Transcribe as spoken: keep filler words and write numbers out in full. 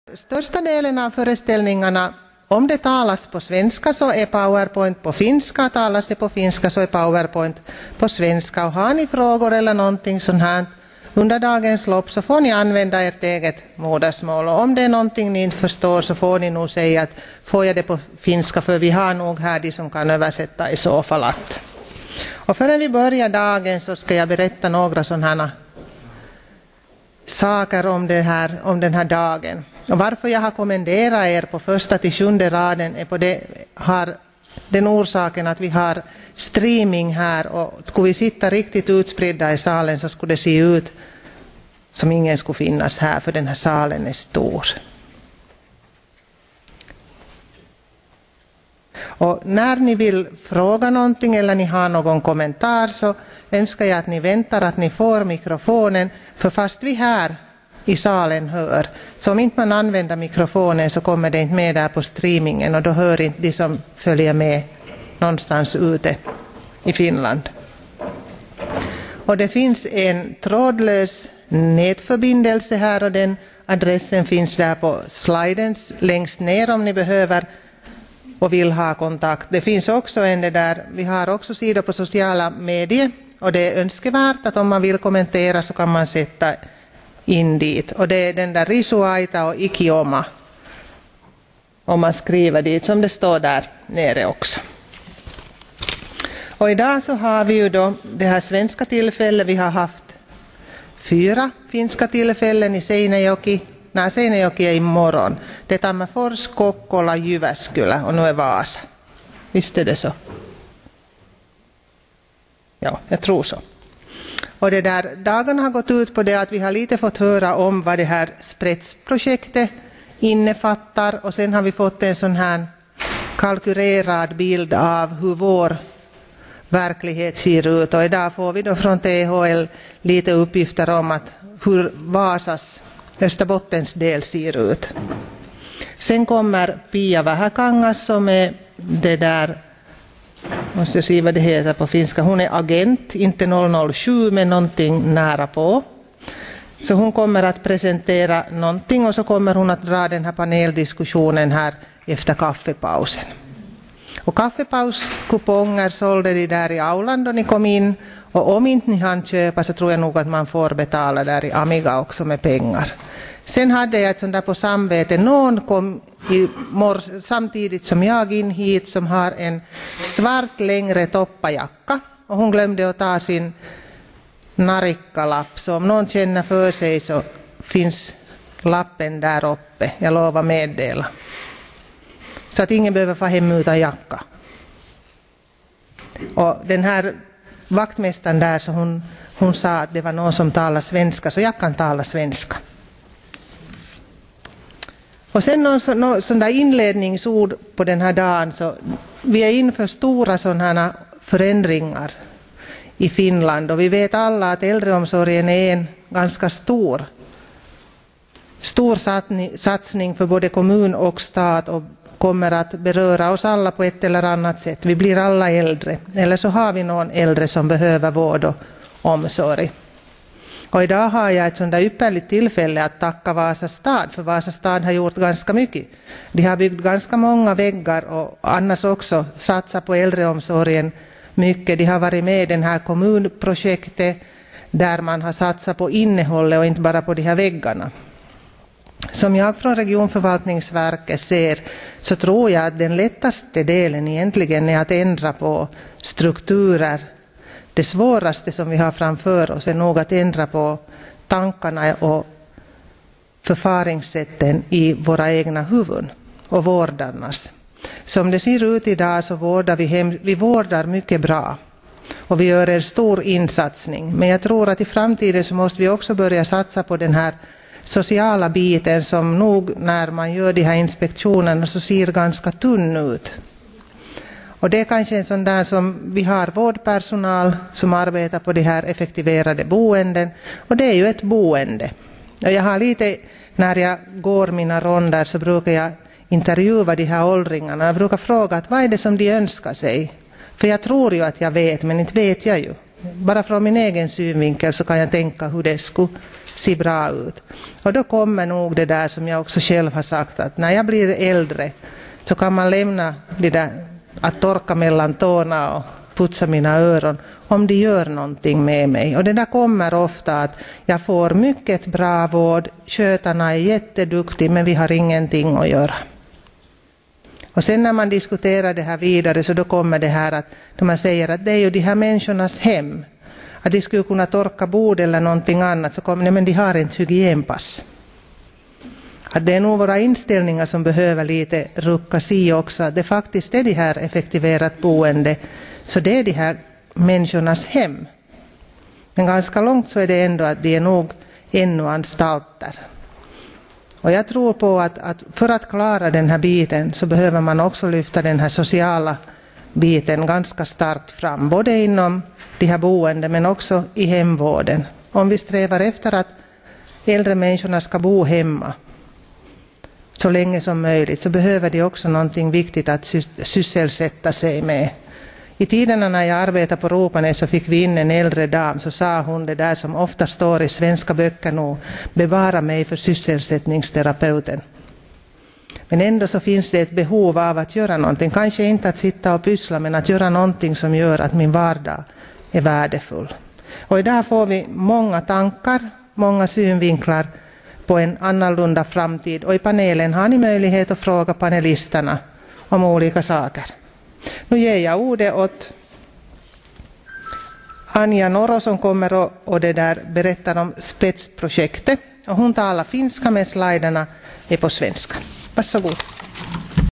Största delen av föreställningarna, om det talas på svenska så är PowerPoint på finska, talas det på finska så är PowerPoint på svenska. Och har ni frågor eller någonting sånt här under dagens lopp så får ni använda ert eget modersmål. Och om det är någonting ni inte förstår så får ni nog säga att får jag det på finska, för vi har nog här de som kan översätta i så fall att. Och förrän vi börjar dagen så ska jag berätta några sådana här saker om, det här, om den här dagen. Och varför jag har kommenderat er på första till sjunde raden är på det, har den orsaken att vi har streaming här, och skulle vi sitta riktigt utspridda i salen så skulle det se ut som ingen skulle finnas här, för den här salen är stor. Och när ni vill fråga någonting eller ni har någon kommentar så önskar jag att ni väntar att ni får mikrofonen, för fast vi här i salen hör, så om inte man använder mikrofonen så kommer det inte med där på streamingen, och då hör inte de som följer med någonstans ute i Finland. Och det finns en trådlös nätförbindelse här, och den adressen finns där på sliden längst ner om ni behöver och vill ha kontakt. Det finns också en där, vi har också sidor på sociala medier, och det är önskvärt att om man vill kommentera så kan man sätta in dit. Och det är den där Risuaita och Ikioma, om man skriver dit som det står där nere också. Och idag så har vi ju då det här svenska tillfället. Vi har haft fyra finska tillfällen i Seinäjoki. Nej, Seinäjoki är imorgon. Det är Tammerfors, Kokkola, Jyväskylä och nu är Vasa. Visst är det så? Ja, jag tror så. Och det där, dagarna har gått ut på det att vi har lite fått höra om vad det här Sprets-projektet innefattar, och sen har vi fått en sån här kalkylerad bild av hur vår verklighet ser ut. Och idag får vi då från T H L lite uppgifter om att hur Vasas Österbottens del ser ut. Sen kommer Pia Vähäkangas som är det där, måste jag se vad det heter på finska, hon är agent, inte noll noll sju men någonting nära på. Så hon kommer att presentera någonting, och så kommer hon att dra den här paneldiskussionen här efter kaffepausen. Och kaffepauskuponger sålde de där i aulan då ni kom in, och om inte ni hann köpa så tror jag nog att man får betala där i Amiga också med pengar. Sen hade jag ett sånt där på samvete, någon kom i morse, samtidigt som jag in hit, som har en svart längre toppajacka, och hon glömde att ta sin narikkalapp, så om någon känner för sig så finns lappen där uppe, jag lovar meddela. Så att ingen behöver få hem utan jacka. Och den här vaktmästaren där, så hon, hon sa att det var någon som talar svenska, så jag kan tala svenska. Och sen någon, någon sån där inledningsord på den här dagen, så vi är inför stora sådana förändringar i Finland, och vi vet alla att äldreomsorgen är en ganska stor stor satsning för både kommun och stat, och kommer att beröra oss alla på ett eller annat sätt. Vi blir alla äldre, eller så har vi någon äldre som behöver vård och omsorg. Och idag har jag ett sådant där ypperligt tillfälle att tacka Vasa stad, för Vasa stad har gjort ganska mycket. De har byggt ganska många väggar och annars också satsat på äldreomsorgen mycket. De har varit med i den här kommunprojektet där man har satsat på innehållet och inte bara på de här väggarna. Som jag från regionförvaltningsverket ser så tror jag att den lättaste delen egentligen är att ändra på strukturer. Det svåraste som vi har framför oss är nog att ändra på tankarna och förfaringssätten i våra egna huvuden och vårdarnas. Som det ser ut idag så vårdar vi, hem, vi vårdar mycket bra och vi gör en stor insatsning. Men jag tror att i framtiden så måste vi också börja satsa på den här sociala biten som nog när man gör de här inspektionerna så ser ganska tunn ut. Och det är kanske en sån där som vi har vårdpersonal som arbetar på de här effektiverade boenden, och det är ju ett boende. Och jag har lite, när jag går mina ronder så brukar jag intervjua de här åldringarna. Jag brukar fråga att vad är det som de önskar sig? För jag tror ju att jag vet, men inte vet jag ju. Bara från min egen synvinkel så kan jag tänka hur det skulle se bra ut. Och då kommer nog det där som jag också själv har sagt, att när jag blir äldre så kan man lämna det där att torka mellan tårna och putsa mina öron om de gör någonting med mig. Och det där kommer ofta att jag får mycket bra vård, skötarna är jätteduktiga men vi har ingenting att göra. Och sen när man diskuterar det här vidare så då kommer det här att när man säger att det är ju de här människornas hem. Att de skulle kunna torka bord eller någonting annat så kommer det, men de har inte hygienpass. Att det är nog våra inställningar som behöver lite ruckas i också. Att det faktiskt är det här effektiverat boende. Så det är de här människornas hem. Men ganska långt så är det ändå att det är nog ännu anstalter. Och jag tror på att, att för att klara den här biten så behöver man också lyfta den här sociala biten ganska starkt fram. Både inom de här boende men också i hemvården. Om vi strävar efter att äldre människorna ska bo hemma så länge som möjligt så behöver de också någonting viktigt att sysselsätta sig med. I tiderna när jag arbetade på Ropanäs så fick vi in en äldre dam, så sa hon det där som ofta står i svenska böcker nu: bevara mig för sysselsättningsterapeuten. Men ändå så finns det ett behov av att göra någonting, kanske inte att sitta och pyssla men att göra någonting som gör att min vardag är värdefull. Och idag får vi många tankar, många synvinklar på en annorlunda framtid, och i panelen har ni möjlighet att fråga panelisterna om olika saker. Nu ger jag ordet åt Anja Noro som kommer och, och det där berättar om spetsprojektet. Och hon talar finska men sliderna är på svenska. Varsågod.